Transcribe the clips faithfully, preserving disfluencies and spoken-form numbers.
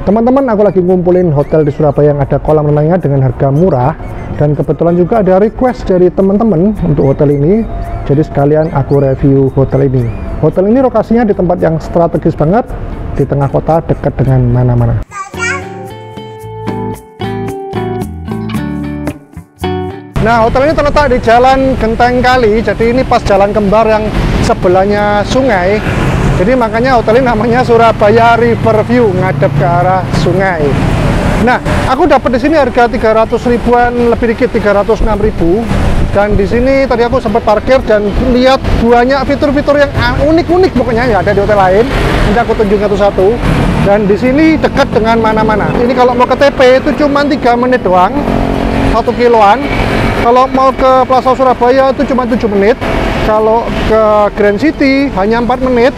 Teman-teman, aku lagi ngumpulin hotel di Surabaya yang ada kolam renangnya dengan harga murah. Dan kebetulan juga ada request dari teman-teman untuk hotel ini. Jadi sekalian aku review hotel ini. Hotel ini lokasinya di tempat yang strategis banget, di tengah kota, dekat dengan mana-mana. Nah, hotel ini terletak di Jalan Genteng Kali. Jadi ini pas jalan kembar yang sebelahnya sungai. Jadi makanya hotel ini namanya Surabaya Riverview, ngadep ke arah sungai. Nah, aku dapat di sini harga tiga ratus ribuan, lebih dikit tiga ratus enam ribu. Dan di sini tadi aku sempat parkir dan lihat banyak fitur-fitur yang unik-unik pokoknya ya ada di hotel lain. Nanti aku tunjukin satu-satu. Dan di sini dekat dengan mana-mana. Ini kalau mau ke T P itu cuma tiga menit doang, satu kiloan. Kalau mau ke Plaza Surabaya itu cuma tujuh menit. Kalau ke Grand City hanya empat menit.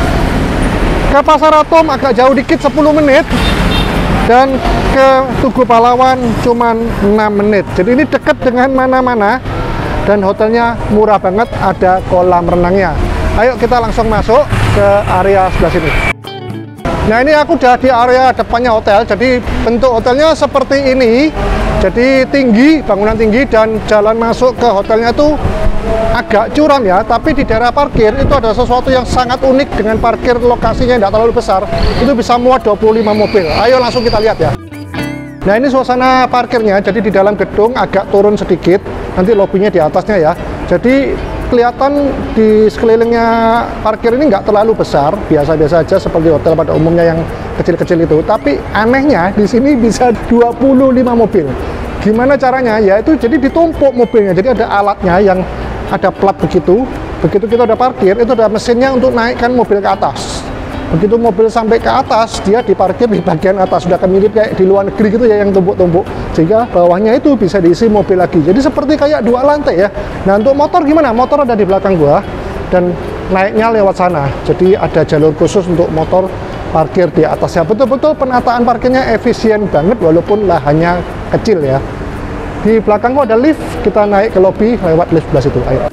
Ke Pasar Atom agak jauh dikit sepuluh menit. Dan ke Tugu Pahlawan cuma enam menit. Jadi ini dekat dengan mana-mana. Dan hotelnya murah banget, ada kolam renangnya. Ayo kita langsung masuk ke area sebelah sini. Nah, ini aku udah di area depannya hotel. Jadi bentuk hotelnya seperti ini. Jadi tinggi, bangunan tinggi, dan jalan masuk ke hotelnya tuh agak curam ya, tapi di daerah parkir itu ada sesuatu yang sangat unik dengan parkir lokasinya yang tidak terlalu besar. Itu bisa muat dua puluh lima mobil. Ayo langsung kita lihat ya. Nah, ini suasana parkirnya. Jadi di dalam gedung agak turun sedikit, nanti lobbynya di atasnya ya. Jadi kelihatan di sekelilingnya parkir ini nggak terlalu besar, biasa-biasa aja seperti hotel pada umumnya yang kecil-kecil itu. Tapi anehnya di sini bisa dua puluh lima mobil. Gimana caranya? Ya itu jadi ditumpuk mobilnya. Jadi ada alatnya yang ada plat begitu. Begitu kita udah parkir, itu ada mesinnya untuk naikkan mobil ke atas. Begitu mobil sampai ke atas, dia diparkir di bagian atas. Sudah kan mirip kayak di luar negeri gitu ya, yang tumpuk-tumpuk. Sehingga bawahnya itu bisa diisi mobil lagi. Jadi seperti kayak dua lantai ya. Nah, untuk motor gimana? Motor ada di belakang gua dan naiknya lewat sana. Jadi ada jalur khusus untuk motor parkir di atasnya. Betul-betul penataan parkirnya efisien banget walaupun lahannya kecil ya. Di belakang gua ada lift, kita naik ke lobby lewat lift sebelah situ. Ayo.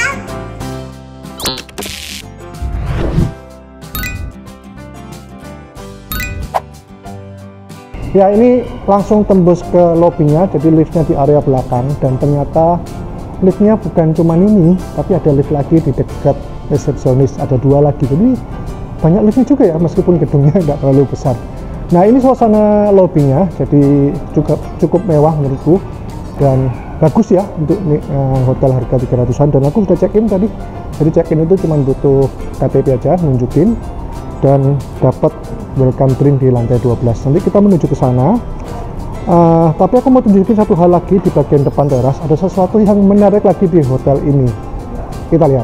Ya, ini langsung tembus ke lobbynya, jadi liftnya di area belakang. Dan ternyata liftnya bukan cuma ini, tapi ada lift lagi di dekat resepsionis, ada dua lagi. Jadi banyak liftnya juga ya, meskipun gedungnya nggak terlalu besar. Nah, ini suasana lobbynya, jadi cukup cukup mewah menurutku dan bagus ya untuk uh, hotel harga tiga ratusan. Dan aku sudah check in tadi. Jadi check in itu cuma butuh K T P aja, nunjukin, dan dapat welcome drink di lantai dua belas. Nanti kita menuju ke sana. Uh, tapi aku mau tunjukin satu hal lagi di bagian depan teras. Ada sesuatu yang menarik lagi di hotel ini. Kita lihat.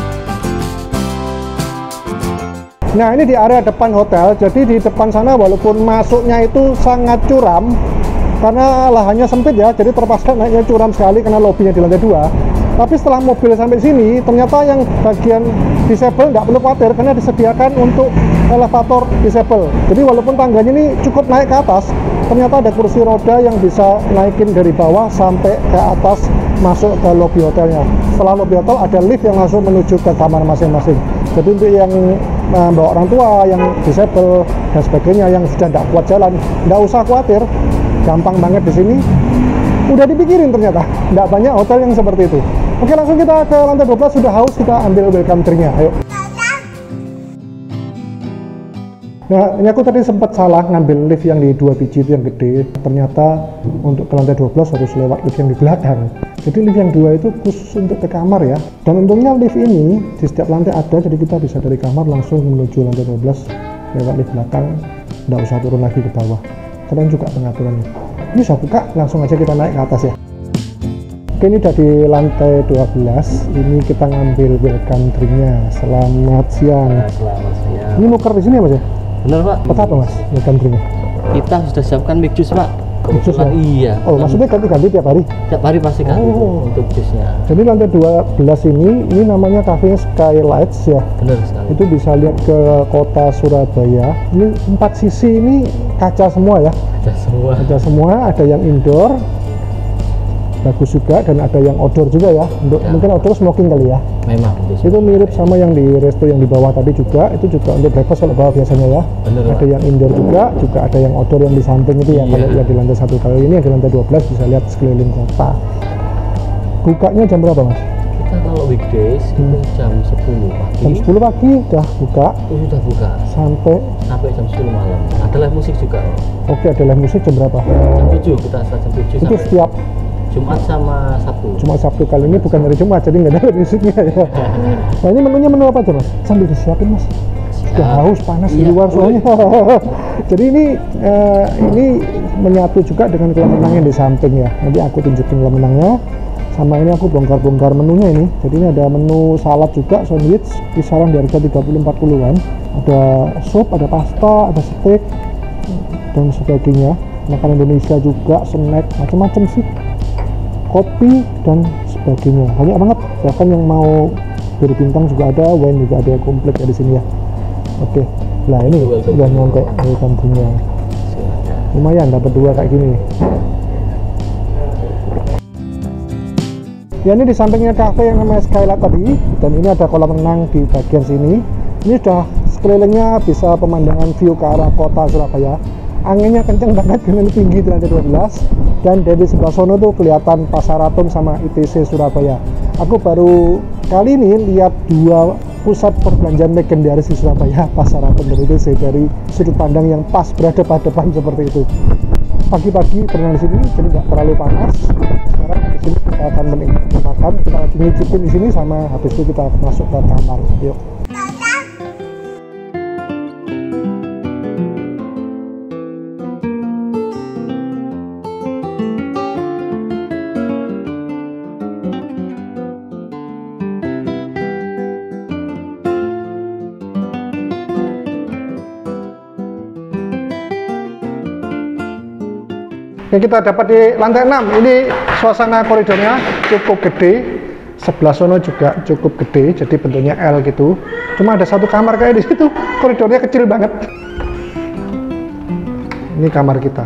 Nah, ini di area depan hotel. Jadi di depan sana walaupun masuknya itu sangat curam karena lahannya sempit ya, jadi terpaksa naiknya curam sekali karena lobbynya di lantai dua. Tapi setelah mobil sampai sini, ternyata yang bagian disable nggak perlu khawatir karena disediakan untuk elevator disable. Jadi walaupun tangganya ini cukup naik ke atas, ternyata ada kursi roda yang bisa naikin dari bawah sampai ke atas masuk ke lobby hotelnya. Setelah lobby hotel ada lift yang langsung menuju ke kamar masing-masing. Jadi untuk yang membawa orang tua, yang disable dan sebagainya, yang sudah tidak kuat jalan, nggak usah khawatir, gampang banget di sini. Udah dipikirin ternyata, nggak banyak hotel yang seperti itu. Oke, langsung kita ke lantai dua belas. Sudah haus, kita ambil welcome drink-nya. Ayo. Nah, ini aku tadi sempat salah ngambil lift yang di dua biji itu yang gede. Ternyata untuk ke lantai dua belas harus lewat lift yang di belakang. Jadi lift yang dua itu khusus untuk ke kamar ya. Dan untungnya lift ini di setiap lantai ada, jadi kita bisa dari kamar langsung menuju lantai dua belas lewat lift belakang. Nggak usah turun lagi ke bawah. Keren juga pengaturannya. Ini saya buka, langsung aja kita naik ke atas ya. Oke, ini udah di lantai dua belas. Ini kita ngambil welcome drink-nya. Selamat siang. Selamat siang. Ini nuker di sini ya, Mas ya? Benar, Pak. Kota apa, Mas? Welcome drink-nya? Kita sudah siapkan mic juice, Pak. Mic juice, ya? Iya. Oh, maksudnya ganti-ganti tiap hari? Tiap hari pasti ganti Oh. untuk jusnya. Jadi lantai dua belas ini, ini namanya Cafe Skylights ya? Benar sekali. Itu bisa lihat ke kota Surabaya. Ini empat sisi ini kaca semua ya? Ada semua. Ada semua, ada yang indoor, bagus juga, dan ada yang outdoor juga ya, untuk ya. Mungkin outdoor smoking kali ya. Memang itu mirip sama yang di resto yang di bawah tadi juga, itu juga untuk breakfast kalau bawah biasanya ya. Bener, ada Pak. yang indoor juga, juga ada yang outdoor yang di samping itu ya. Iya. Kalau yang di lantai satu, kalau ini yang di lantai dua belas bisa lihat sekeliling kota. Bukanya jam berapa Mas? Kita kalau weekdays hmm. itu jam sepuluh pagi. Jam sepuluh pagi udah buka. Oh, sudah buka. Sampai sampai jam sepuluh malam. Ada live musik juga. Oh. Oke, ada live musik jam berapa? Jam tujuh, kita start jam tujuh. Itu setiap Jumat sama Sabtu. Jumat Sabtu, kali ini bukan hari Jumat, jadi nggak ada live musiknya ya. Nah ini menunya menu apa aja Mas? Sambil disiapin Mas. Sudah haus, panas iya, di luar soalnya. Jadi ini uh, ini menyatu juga dengan kolam renang yang di samping ya. Nanti aku tunjukin kolam renangnya. Sama ini aku bongkar-bongkar menunya ini. Jadi ini ada menu salad juga, sandwich, kisaran di harga tiga puluh sampai empat puluhan. Ada sup, ada pasta, ada steak dan sebagainya. Makan Indonesia juga, snack, macam-macam sih. Kopi dan sebagainya, banyak banget. Bahkan yang mau berbintang juga ada, wine juga ada, komplit ya di sini ya. Oke, nah ini sudah nyampe welcome punya. Lumayan dapat dua kayak gini. Ya ini di sampingnya cafe yang namanya Skylight tadi, dan ini ada kolam renang di bagian sini. Ini sudah sekelilingnya bisa pemandangan view ke arah kota Surabaya. Anginnya kenceng banget dengan tinggi di lantai dua belas, dan dari sebelah sono tuh kelihatan Pasar Atom sama I T C Surabaya. Aku baru kali ini lihat dua pusat perbelanjaan legendaris di Surabaya, Pasar Atom dan I T C, dari sudut pandang yang pas berhadapan-hadapan seperti itu. Pagi-pagi berenang di sini, jadi nggak terlalu panas. Sekarang di sini kita akan menikmati makan, kita lagi nyicipin di sini, sama habis itu kita masuk ke kamar. Yuk. Yang kita dapat di lantai enam, ini suasana koridornya cukup gede, sebelah sono juga cukup gede, jadi bentuknya L gitu. Cuma ada satu kamar kayak di situ, koridornya kecil banget. Ini kamar kita.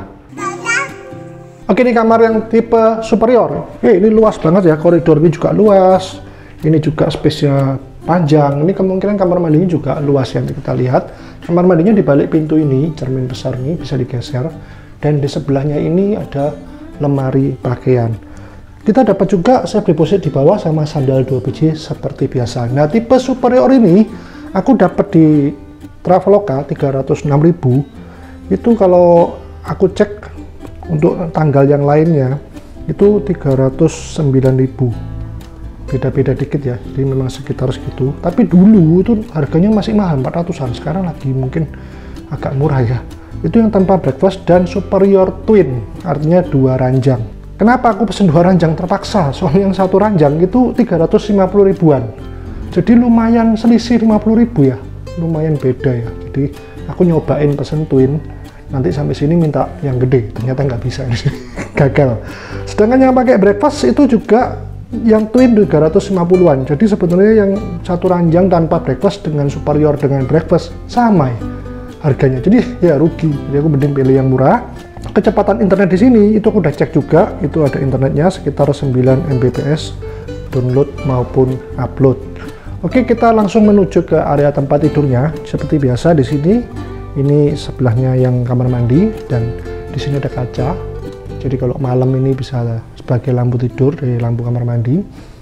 Oke, ini kamar yang tipe superior. Eh, ini luas banget ya, koridor ini juga luas. Ini juga space-nya panjang. Ini kemungkinan kamar mandinya juga luas yang kita lihat. Kamar mandinya di balik pintu ini, cermin besar ini bisa digeser. Dan di sebelahnya ini ada lemari pakaian. Kita dapat juga safe deposit di bawah sama sandal dua biji seperti biasa. Nah, tipe superior ini aku dapat di Traveloka tiga ratus enam ribu. Itu kalau aku cek untuk tanggal yang lainnya itu tiga ratus sembilan ribu. Beda-beda dikit ya, jadi memang sekitar segitu. Tapi dulu itu harganya masih mahal, empat ratusan. Sekarang lagi mungkin agak murah ya. Itu yang tanpa breakfast dan superior twin, artinya dua ranjang. Kenapa aku pesen dua ranjang? Terpaksa, soalnya yang satu ranjang itu tiga ratus lima puluh ribuan. Jadi lumayan selisih lima puluh ribu ya, lumayan beda ya. Jadi aku nyobain pesen twin, nanti sampai sini minta yang gede, ternyata nggak bisa, gagal. Sedangkan yang pakai breakfast itu juga yang twin tiga ratus lima puluhan. Jadi sebetulnya yang satu ranjang tanpa breakfast dengan superior dengan breakfast sama ya harganya, jadi ya rugi. Jadi aku mending pilih yang murah. Kecepatan internet di sini itu aku udah cek juga, itu ada internetnya sekitar sembilan megabits download maupun upload. Oke, kita langsung menuju ke area tempat tidurnya. Seperti biasa di sini, ini sebelahnya yang kamar mandi, dan di sini ada kaca. Jadi kalau malam ini bisa sebagai lampu tidur dari lampu kamar mandi.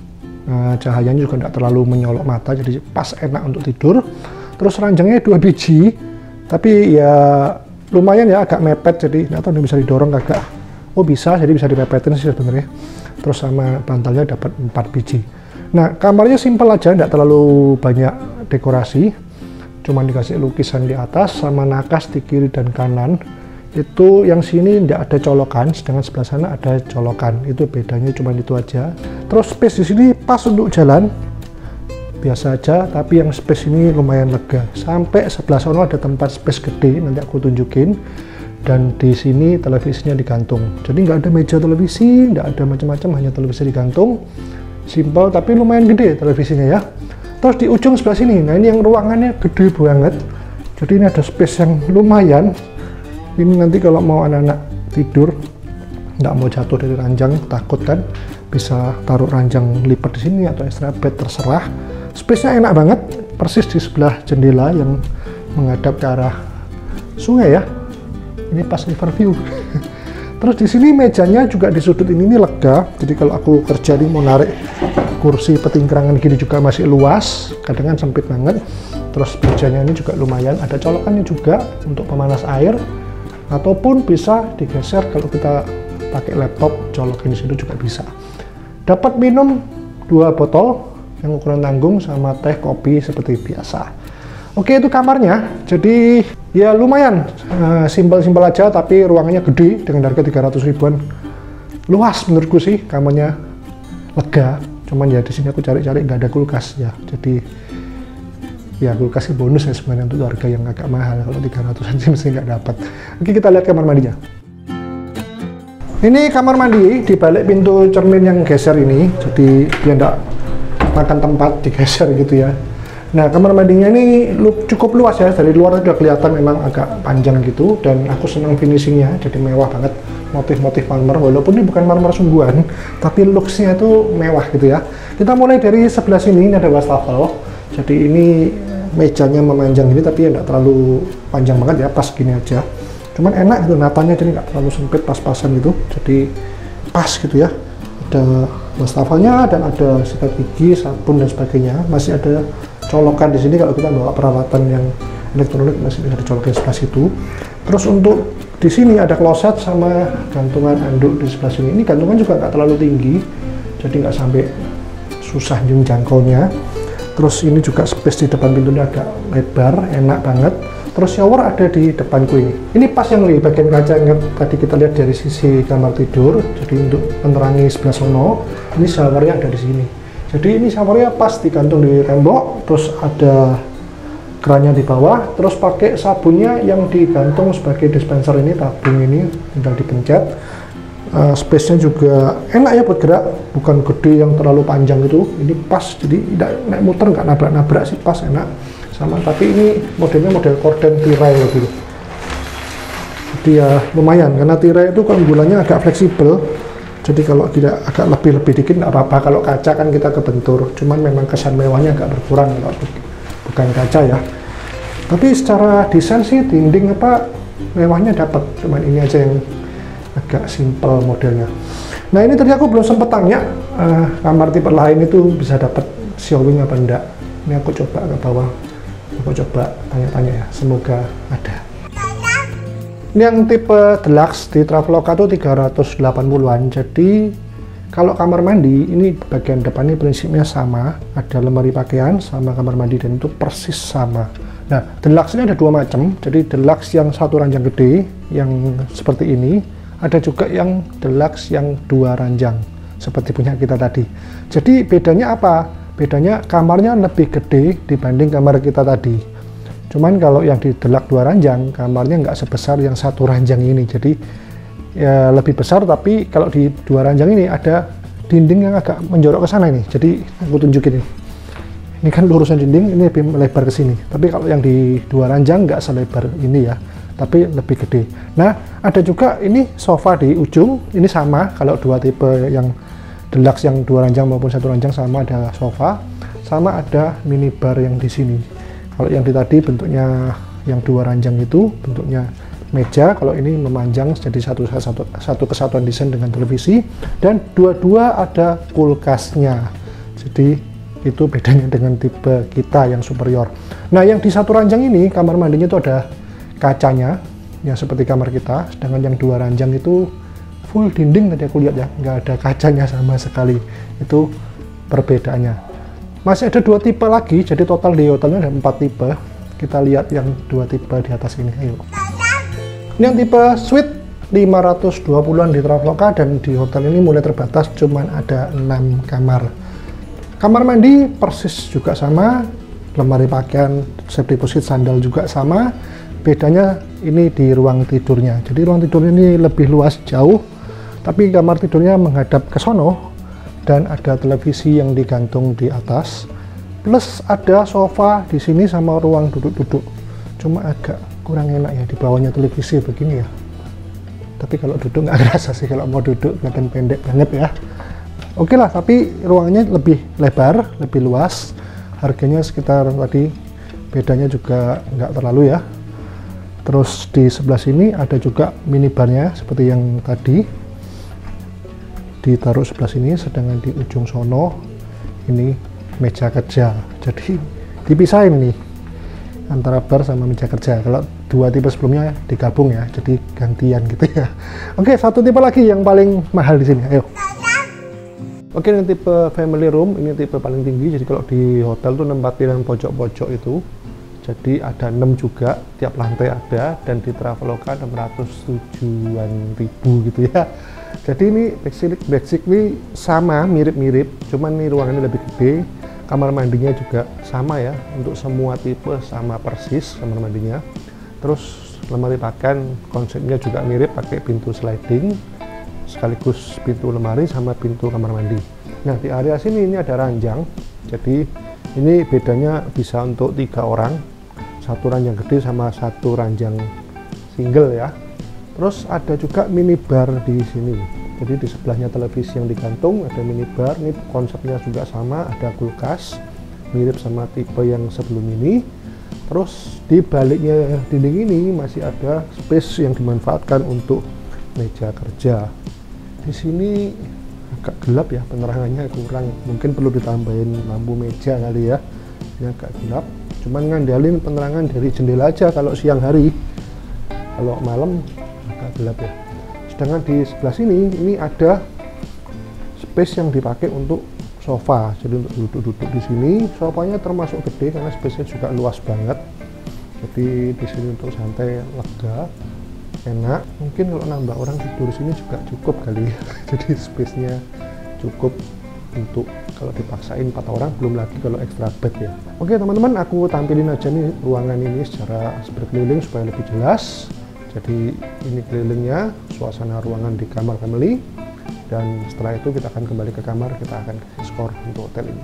Nah, cahayanya juga tidak terlalu menyolok mata, jadi pas enak untuk tidur. Terus ranjangnya dua biji. Tapi ya lumayan ya, agak mepet, jadi nggak tahu bisa didorong kagak. Oh bisa, jadi bisa dimepetin sih sebenarnya. Terus sama bantalnya dapat empat biji. Nah, kamarnya simpel aja, nggak terlalu banyak dekorasi. Cuma dikasih lukisan di atas sama nakas di kiri dan kanan. Itu yang sini nggak ada colokan, sedangkan sebelah sana ada colokan. Itu bedanya cuma itu aja. Terus space di sini pas untuk jalan. Biasa aja, tapi yang space ini lumayan lega. Sampai sebelah sana ada tempat space gede, nanti aku tunjukin. Dan di sini televisinya digantung. Jadi nggak ada meja televisi, nggak ada macam-macam, hanya televisi digantung. Simpel tapi lumayan gede televisinya ya. Terus di ujung sebelah sini, nah ini yang ruangannya gede banget. Jadi ini ada space yang lumayan. Ini nanti kalau mau anak-anak tidur, nggak mau jatuh dari ranjang, takut kan, bisa taruh ranjang lipat di sini atau extra bed, terserah. Space-nya enak banget, persis di sebelah jendela yang menghadap ke arah sungai ya. Ini pas riverview. Terus di sini mejanya juga di sudut ini, ini lega. Jadi kalau aku kerja nih mau narik kursi petingkrangan gini juga masih luas. Kadang kan sempit banget. Terus mejanya ini juga lumayan. Ada colokannya juga untuk pemanas air. Ataupun bisa digeser kalau kita pakai laptop, colokin di situ juga bisa. Dapat minum dua botol yang ukuran tanggung sama teh kopi seperti biasa. Oke, itu kamarnya. Jadi ya lumayan uh, simpel-simpel aja, tapi ruangannya gede dengan harga tiga ratus ribuan. Luas menurutku sih, kamarnya lega. Cuman ya di sini aku cari-cari nggak ada kulkas ya. Jadi ya kulkas sih bonus ya sebenarnya untuk harga yang agak mahal. Kalau tiga ratusan sih mesti nggak dapat. Oke, kita lihat kamar mandinya. Ini kamar mandi di balik pintu cermin yang geser ini. Jadi dia nggak makan tempat digeser gitu ya. Nah, kamar mandinya ini cukup luas ya, dari luar udah kelihatan memang agak panjang gitu, dan aku senang finishingnya, jadi mewah banget, motif-motif marmer, walaupun ini bukan marmer sungguhan, tapi looksnya itu mewah gitu ya. Kita mulai dari sebelah sini, ini ada wastafel, jadi ini mejanya memanjang ini, tapi ya nggak terlalu panjang banget ya, pas gini aja. Cuman enak gitu, natanya jadi nggak terlalu sempit, pas-pasan gitu, jadi pas gitu ya. Ada wastafelnya dan ada sikat gigi, sabun dan sebagainya, masih ada colokan di sini kalau kita bawa peralatan yang elektronik masih bisa dicolokin sebelah situ. Terus untuk di sini ada kloset sama gantungan anduk di sebelah sini. Ini gantungan juga nggak terlalu tinggi, jadi nggak sampai susah jangkaunya. Terus ini juga space di depan pintunya agak lebar, enak banget. Terus shower ada di depanku ini. Ini pas yang di bagian kaca yang tadi kita lihat dari sisi kamar tidur. Jadi untuk menerangi sebelah sono, ini showernya ada di sini. Jadi ini showernya pas digantung di tembok, terus ada kerannya di bawah, terus pakai sabunnya yang digantung sebagai dispenser ini, tabung ini tinggal dipencet. Uh, space-nya juga enak ya buat gerak, bukan gede yang terlalu panjang itu. Ini pas, jadi tidak naik muter, nggak nabrak-nabrak sih, pas enak. Sama, tapi ini modelnya model korden tirai gitu. Jadi ya lumayan, karena tirai itu keunggulannya agak fleksibel. Jadi kalau tidak agak lebih-lebih dikit nggak apa-apa, kalau kaca kan kita kebentur, cuman memang kesan mewahnya agak berkurang kalau bukan kaca ya. Tapi secara desain sih dinding apa mewahnya dapat, cuman ini aja yang agak simple modelnya. Nah ini tadi aku belum sempat tanya uh, kamar tipe lain itu bisa dapat showing apa enggak. Ini aku coba ke bawah, aku coba tanya-tanya ya, semoga ada. Ini yang tipe deluxe di Traveloka itu tiga ratus delapan puluhan. Jadi kalau kamar mandi ini bagian depan ini prinsipnya sama, ada lemari pakaian sama kamar mandi dan itu persis sama. Nah, deluxe ini ada dua macam. Jadi deluxe yang satu ranjang gede yang seperti ini, ada juga yang deluxe yang dua ranjang seperti punya kita tadi. Jadi bedanya apa? Bedanya kamarnya lebih gede dibanding kamar kita tadi. Cuman kalau yang di deluxe dua ranjang, kamarnya nggak sebesar yang satu ranjang ini. Jadi ya lebih besar, tapi kalau di dua ranjang ini ada dinding yang agak menjorok ke sana ini. Jadi aku tunjukin ini. Ini kan lurusan dinding, ini lebih melebar ke sini. Tapi kalau yang di dua ranjang nggak selebar ini ya, tapi lebih gede. Nah, ada juga ini sofa di ujung. Ini sama, kalau dua tipe yang deluxe yang dua ranjang maupun satu ranjang sama, ada sofa. Sama ada minibar yang di sini. Kalau yang di tadi bentuknya yang dua ranjang itu bentuknya meja, kalau ini memanjang jadi satu, satu, satu kesatuan desain dengan televisi, dan dua-dua ada kulkasnya. Jadi itu bedanya dengan tipe kita yang superior. Nah yang di satu ranjang ini kamar mandinya itu ada kacanya yang seperti kamar kita, sedangkan yang dua ranjang itu full dinding tadi aku lihat ya, nggak ada kacanya sama sekali. Itu perbedaannya. Masih ada dua tipe lagi, jadi total di hotelnya ada empat tipe. Kita lihat yang dua tipe di atas ini, ayo. Ini yang tipe suite lima ratus dua puluhan di Traveloka, dan di hotel ini mulai terbatas, cuman ada enam kamar. Kamar mandi persis juga sama, lemari pakaian, safe deposit, sandal juga sama. Bedanya ini di ruang tidurnya. Jadi ruang tidurnya ini lebih luas jauh, tapi kamar tidurnya menghadap ke sono. Dan ada televisi yang digantung di atas, plus ada sofa di sini sama ruang duduk-duduk. Cuma agak kurang enak ya di bawahnya televisi begini ya. tapi kalau duduk nggak kerasa sih, kalau mau duduk kelihatan pendek banget ya. Oke lah, tapi ruangannya lebih lebar, lebih luas. Harganya sekitar tadi, bedanya juga nggak terlalu ya. Terus di sebelah sini ada juga minibarnya seperti yang tadi, ditaruh sebelah sini. Sedangkan di ujung sono ini meja kerja, jadi dipisahin nih antara bar sama meja kerja. Kalau dua tipe sebelumnya digabung ya, jadi gantian gitu ya. Oke, satu tipe lagi yang paling mahal di sini, ayo. Oke, ini tipe family room, ini tipe paling tinggi. Jadi kalau di hotel tuh nempatin yang pojok-pojok itu, jadi ada enam juga, tiap lantai ada, dan di Traveloka enam ratus tujuan ribu gitu ya. Jadi ini basically sama, mirip-mirip, cuman ini ruangannya lebih gede. Kamar mandinya juga sama ya, untuk semua tipe sama persis kamar mandinya. Terus lemari pakaian konsepnya juga mirip, pakai pintu sliding sekaligus pintu lemari sama pintu kamar mandi. Nah, di area sini ini ada ranjang, jadi ini bedanya bisa untuk tiga orang, satu ranjang gede sama satu ranjang single ya. Terus ada juga minibar di sini, jadi di sebelahnya televisi yang digantung ada minibar. Ini konsepnya juga sama, ada kulkas mirip sama tipe yang sebelum ini. Terus di baliknya dinding ini masih ada space yang dimanfaatkan untuk meja kerja. Di sini agak gelap ya, penerangannya kurang, mungkin perlu ditambahin lampu meja kali ya. Ini agak gelap, cuman ngandalin penerangan dari jendela aja kalau siang hari. Kalau malam agak gelap ya. Sedangkan di sebelah sini ini ada space yang dipakai untuk sofa, jadi untuk duduk-duduk di sini. Sofanya termasuk gede karena space-nya juga luas banget. Jadi di sini untuk santai, lega, enak. Mungkin kalau nambah orang tidur sini juga cukup kali ya. Jadi space-nya cukup untuk kalau dipaksain empat orang, belum lagi kalau extra bed ya. Oke teman-teman, aku tampilin aja nih ruangan ini secara berkeliling supaya lebih jelas. Jadi ini kelilingnya, suasana ruangan di kamar family. Dan setelah itu kita akan kembali ke kamar, kita akan kasih skor untuk hotel ini.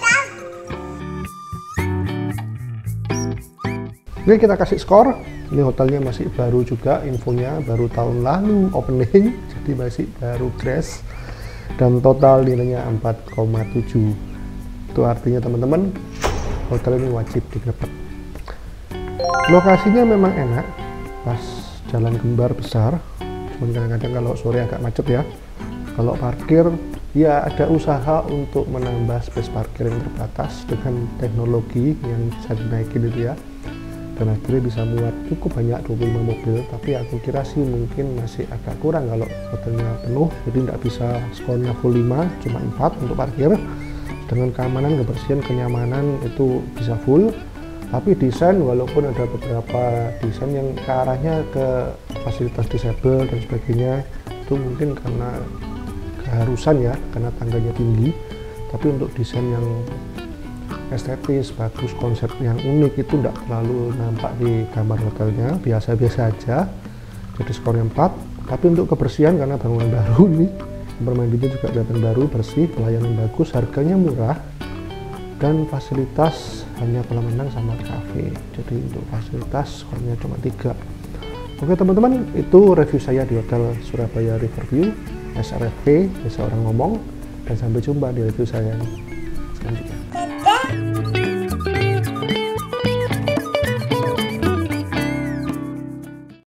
Oke, kita kasih skor. Ini hotelnya masih baru juga, infonya baru tahun lalu opening, jadi masih baru crash. Dan total nilainya empat koma tujuh. Itu artinya teman-teman, hotel ini wajib didapat. Lokasinya memang enak, pas jalan kembar besar. Cuman kadang-kadang kalau sore agak macet ya. Kalau parkir, ya ada usaha untuk menambah space parkir yang terbatas dengan teknologi yang bisa dinaikin itu ya. Dan akhirnya bisa muat cukup banyak, dua puluh lima mobil. Tapi aku kira sih mungkin masih agak kurang kalau hotelnya penuh. Jadi tidak bisa skornya full lima, cuma empat untuk parkir. Dengan keamanan, kebersihan, kenyamanan itu bisa full. Tapi desain, walaupun ada beberapa desain yang ke arahnya ke fasilitas disable dan sebagainya, itu mungkin karena keharusan ya, karena tangganya tinggi. Tapi untuk desain yang estetis, bagus, konsep yang unik itu tidak terlalu nampak di kamar hotelnya, biasa-biasa aja. Jadi skornya empat. Tapi untuk kebersihan, karena bangunan baru ini, kamar mandinya juga kelihatan baru, bersih, pelayanan bagus, harganya murah, dan fasilitas hanya kolam renang sama kafe. Jadi untuk fasilitas skornya cuma tiga. Oke teman-teman, itu review saya di Hotel Surabaya Riverview S R F V, biasa orang ngomong. Dan sampai jumpa di review saya selanjutnya.